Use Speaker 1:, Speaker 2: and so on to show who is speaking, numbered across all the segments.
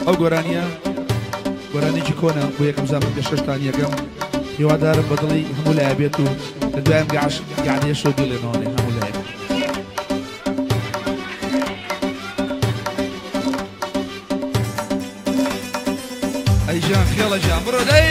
Speaker 1: ئەو گۆرانیە گۆرانێکی کۆنا بۆ یەکەم زمان کە شەشتان یەکەم هیوادارم بەدڵی هەموو لایە بێت و لە دوایم گەعدەیە شۆ دێڵێنەوەنێ هەموو لایە ئەی ژیان خێڵە ژیان بڕۆ دەی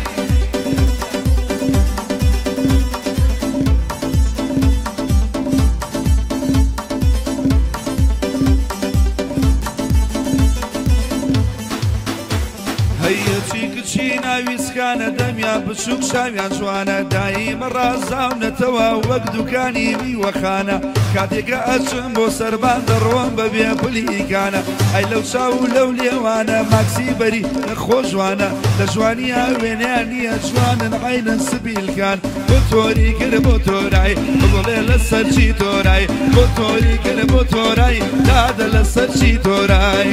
Speaker 1: ناویسکانە دەمیان بچووک شاویان جوانە دایمە ڕازاونەتەوە وەک دوکانی میوەخانە کاتێکە ئەچم بۆ سەربان دەڕۆم بەبێ پلیکانە ئەی لەو چاو لەو لێوانە ماکسی بەری خۆشوانە لە جوانیە وێنیان نییە جوانن عینن سبیلکان بۆ تۆری کرد بۆ تۆرای بڵێ لە سەرچی تۆرای بۆ تۆری کرد بۆ تۆرای دادە لە سەرچی تۆرای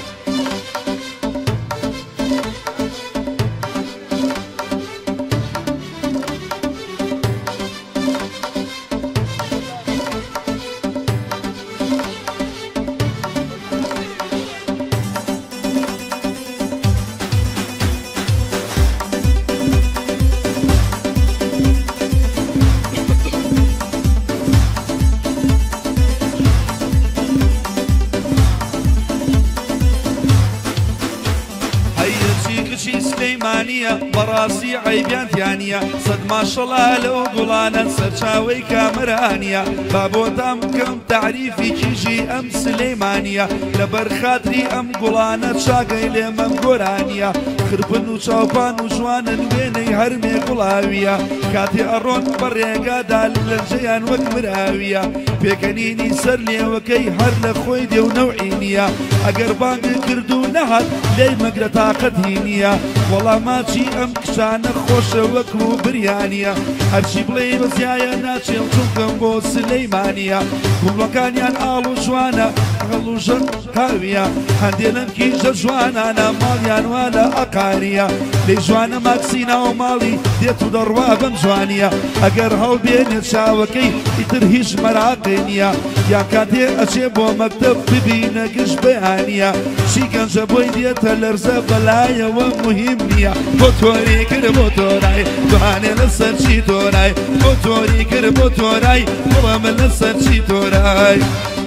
Speaker 1: بەڕاستی عیبیانتیانە سەد ماشەڵا لەو گوڵانە سەرچاوەی کامەرانە با بۆتان بکەم تعریفی کیژی ئەم سلەیمانە لەبەر خاتری ئەم گوڵانە چاگەی لێمەم گۆرانە خرپن و چاوپان و جوانن وێنەی هەرمێ گوڵاویە کاتی ئەڕۆن بە ڕێگادا لەنجەیان وەک مراویە پێکەنینی سەر لێوەکەی هەر لە خۆی دێ و نەوعی نییە ئەگەر بانگ کرد و نەهات لێی مەگرە تاقەتی نییە وەڵاماچی ئەم کشانە خۆشە وەکو بریانە هەرچی بڵێ بەزیایە ناچێڵ چونکەم بۆ سلەیمانە گوڵەکانیان ئاڵ و جوانە هەڵوژن کاویە هەندێنم کیژە جوانانە ماڵیان وا لە ئەقاریە لێ جوانە ماکسیناوە ماڵی دێت و دەڕوا بەم جوانیە ئەگەر هەڵبێنێت چاوەکەی ئیتر هیچ مەراقی نییە یا کاتێ ئەچێ بۆ مەکتەب ببینە گشت بەیانە چی گەنجە بۆی دێتە لەرزە بەلایەوە مهم نییە بۆ تۆری کرد بۆ تۆرای دوانێ لەسەر چی تۆرای بۆ تۆری کرد بۆ تۆرای بڵەمە لەسەر چی تۆرای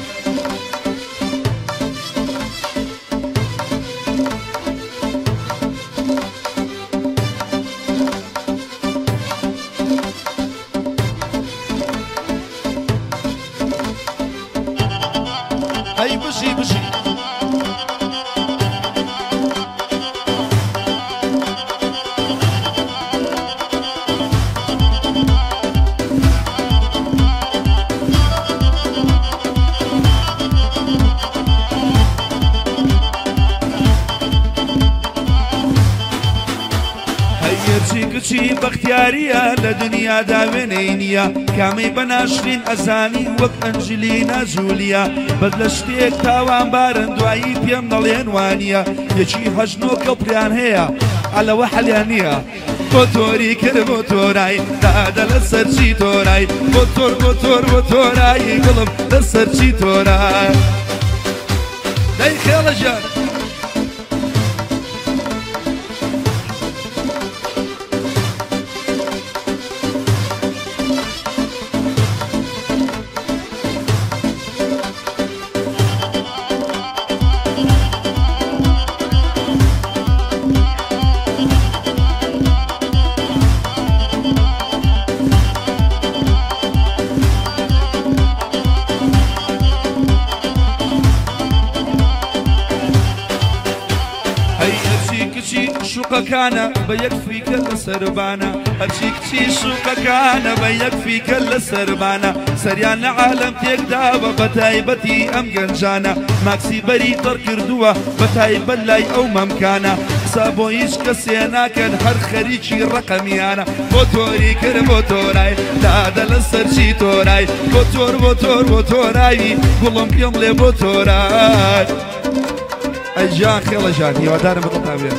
Speaker 1: ئەی بشی بشی کچی بەختیاریە لە دنیادا وێنەی نییە کامەی بەناشرین ئەزانی وەک ئەنجلینا جوولیا بەد لە شتێک تاوانبارن دوایی پێم دەڵێن وانە یەکی هەژنۆ کەڵپریان هەیە ئەلەوە حەلیان نییە بۆ تۆری کرد بۆ تۆرای دادە لەسەر چی تۆرای بۆ تۆر بۆ تۆر بۆ تۆرایی گوڵم لەسەر چی تۆرای دەی خێڵە ژیان شوقەکانە بە یەک فیکە لە سەربانە هەرچی کچی شوقەکانە بە یەک فیکە لە سەربانە سەریان لە عالەم تێکداوە بە تایبەتی ئەم گەنجانە ماکسی بەری تەڕ کردووە بە تایبەت لای ئەو مەمکانە قسە بۆ هیچ کەسێ ناکەن هەر خەریکی ڕەقەمیانە بۆ تۆری کرد بۆ تۆرای دادە لەسەر چی تۆرای بۆ تۆر بۆ تۆر بۆ تۆرایی گوڵم پێم لێ بۆ تۆرای ئەی ژیان خێڵە ژیان هیوادارم بەدڵتا بێت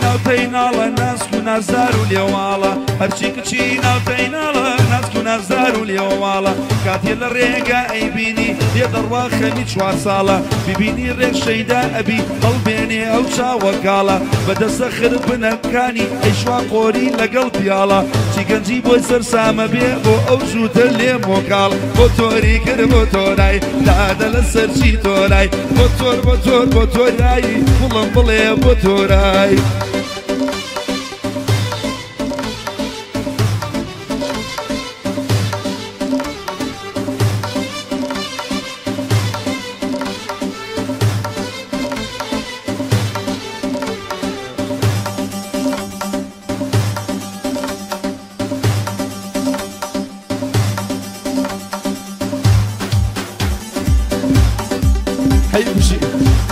Speaker 1: ناوتەی ناڵە ناسک و نازار و لێواڵە هەرچی کچی ناوتەی ناڵە ناسک و نازار و لێواڵە کاتێ لە ڕێگا ئەیبینی لێ دەڕوا خەمی 4 ساڵە ببینی ڕێشەیدا ئەبی هەڵبێنێ ئەو چاوەکاڵە بەدەستە خرت بنەکانی ئەیشوا قۆری لەگەڵ پیاڵە چی گەنجی بۆی سەرسامە بێ بۆ ئەو ژووتە لێ مۆکاڵ بۆ تۆری کرد بۆ تۆرای دادە لە سەرچی تۆرای بۆ تۆر بۆ تۆر بۆ تۆرایی وڵم بڵێ بۆ تۆرای هەی بژی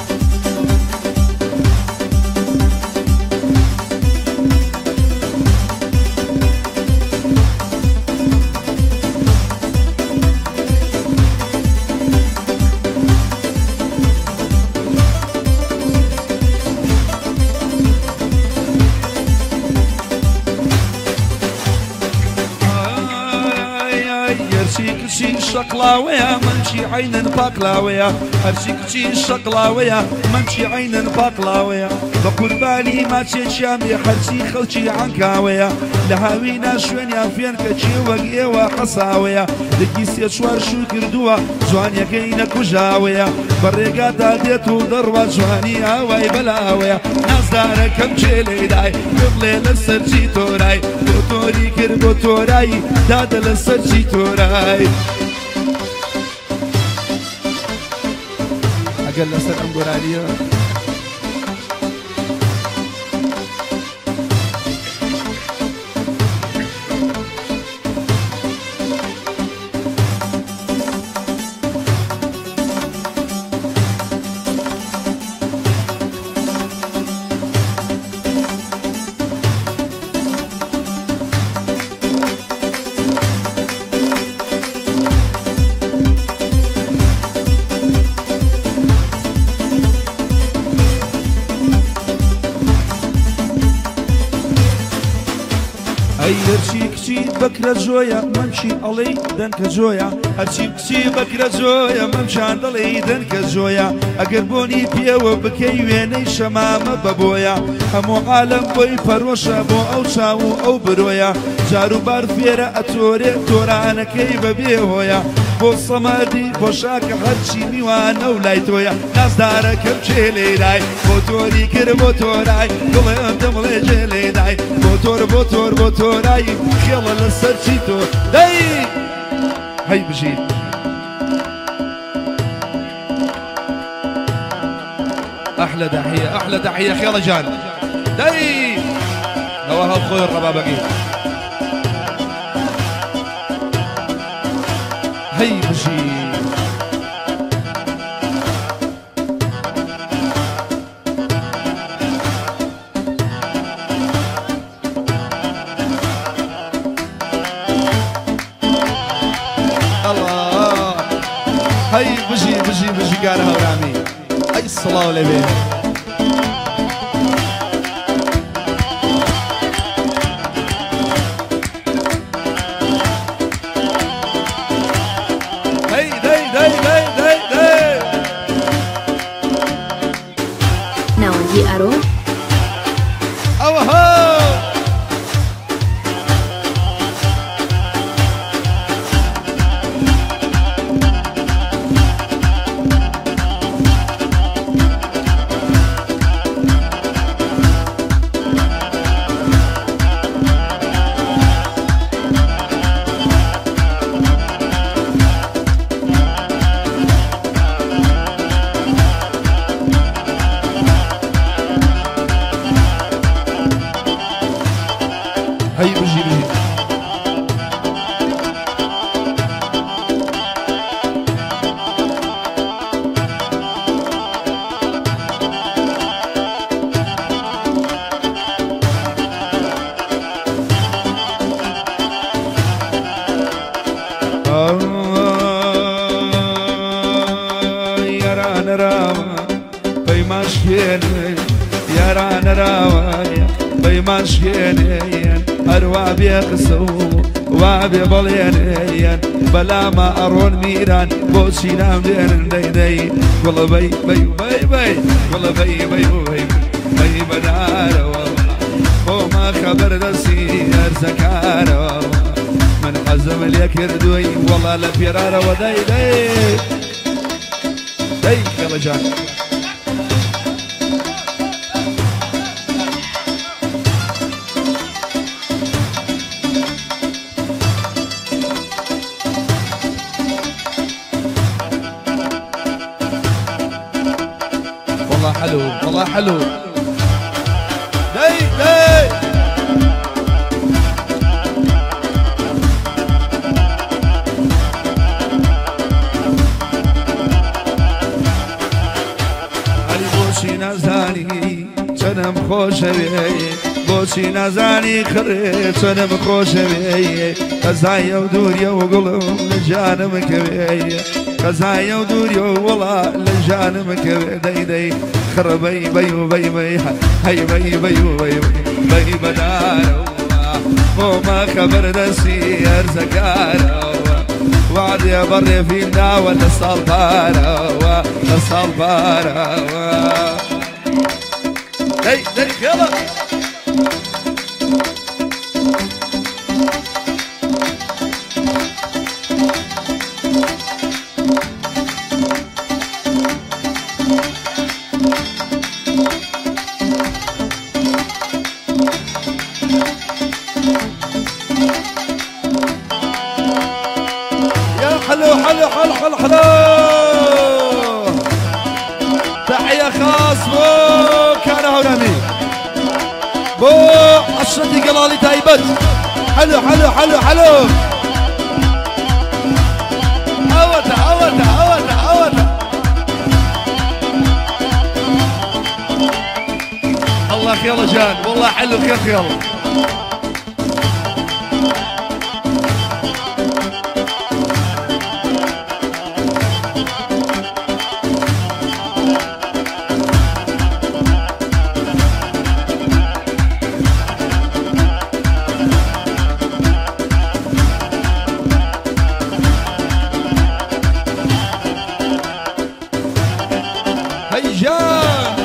Speaker 1: هەرچی کچی شەقلاوەیە منچی عینن پاکلاوەیە هەرچی کچی شەقلاوەیە منچی عینن پاکلاوەیە بە قوربانی ماچێکیان بێ هەرچی خەڵکی عەنکاوەیە لە هاوینا شوێنیان فێن کەچی وەک ئێوە قەساوەیە دەگی 3-4 شوو کردووە جوانیەکەی نەکوژاوەیە بە ڕێگادا دێت و دەڕوا جوانی ئاوای بەلاوەیە نازدارەکەم چێ لێدای بڵێ لە سەرچی تۆرای بۆ تۆری کرد بۆ تۆرایی دادە لە سەرچی تۆرای ئەگەر لەسەر ئەم گۆراریە هەرچی کچی بەکرە جۆیە مەمچی ئەڵەی دەنکە جۆیە هەرچی کچی بەکرە جۆیە مەمچان دەڵێی دەنکە جۆیە ئەگەر بۆنی پێوە بکەی وێنەی شەمامە بەبۆیە هەموو عالەم بۆی پەرۆشە بۆ ئەو چاو و ئەو برۆیە جاروبار فێرە ئەتۆرێ تۆرانەکەی بەبێ هۆیە بۆ سەمەدی بۆ شاکە هەرچی میوانە و لای تۆیە نازدارەکەم چێ لێدای بۆ تۆری کرد بۆ تۆرای دڵێم دەمڵێ جێ لێدای بۆ تۆر بۆ تۆر بۆ تۆرایی خێڵە لە سەرچی تۆ دەی هەی بژین ئەحلە داحیە ئەحلە داحیە خێڵە جان دەی ئەوە هەڵخۆی ڕەبابەکەی هەی بژین هەی بژی بژی بژیگارە هەورامی ئەی سڵاو لەبێ هەی دەی دەی دەی دەی دەی
Speaker 2: ناوەندی ئەرۆ
Speaker 1: ئەوە هۆ هەی بژی بژی یارانە راوە پەیماش پێنێ ياران راوية بيمان شكينيين أروابي قسو وابي بلينيين بلا ما أرون ميران بوشي نام دين دي دي والله بي بي بي بي والله بي بي بي بي بدار وما خبر دسي أرزكار من حزم اليكر دوي والله لفيرار ودي دي دي يلا جان والله حلو والله حلو دي دي بوشی نزانی چنم خوشویه بوشی نزانی خره چنم خوشویه قزای و دوری و قلم لجانم کویه قزای و دوری و ولا لجانم کویه دی دی خربی بیو بی بی هی بی بیو بی بی بدارو وما خبر دسی ارزکارو وعد يا بري فينا ولا الصلبارة الصلبارة هي هي يلا حلو حلو حلو حلو حلو تحية خاص بو كان هونامي بو عشرتي قلالي تايبت حلو حلو حلو حلو عوده عوده عوده عوده الله خير جان والله حلو خير خير هيجان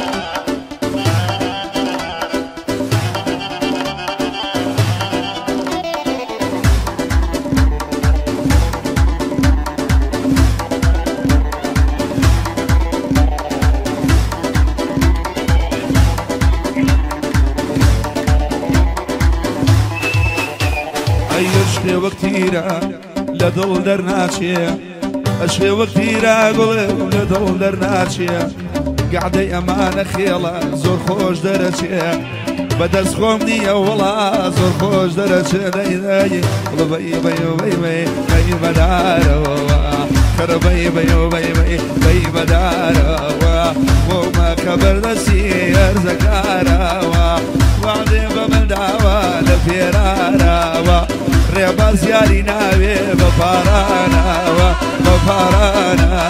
Speaker 1: أيشتي وكتيرة لدل درناشية أشفي وكتيرة قلب لدل درناشية قعدي أمان خيلة زور خوش درجة بدرس خومني والله زور خوش درجة داي داي بي بي بي بي بي بدار خربي بي بي بي بي بدار وما خبر دسي أرزكارا وعدي بمن دعوة لفيرارا ريبا زياري ناوي بفارانا بفارانا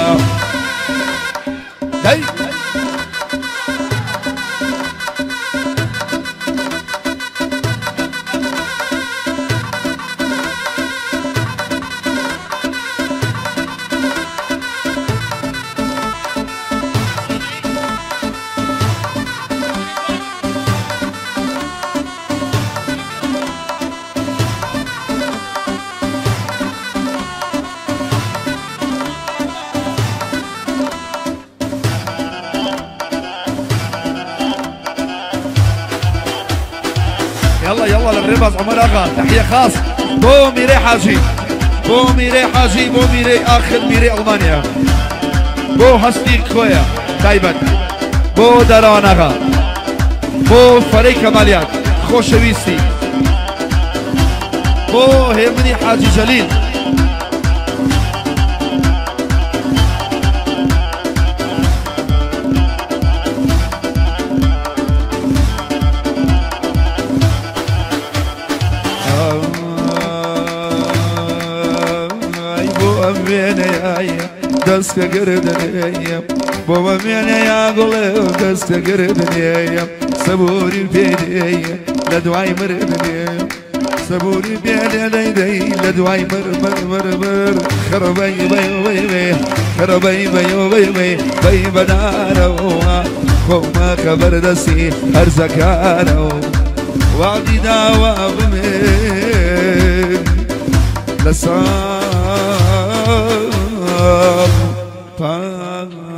Speaker 1: هي يلا يلا للرباز عمر اغا تحيه خاص بو ميري حاجي بو ميري حاجي بو ميري اخر ميري المانيا بو هستي خويا تايبت بو دروان اغا بو فريق كماليات خوشويستي بو هيمني حاجي جليل دسك قردني بابا مێنە یاگوڵێ و دەستەگردنێە سەبووری پێدێ لە دوای مردنێ سەبووری پێدێ دەیدەی لە دوای مر خڕبەی بەی خڕبەی بەی بەی بەدارەوە خۆمە کە بەردەستی هەرزەکارەوە وعدی داوا بمێن لە ساڵ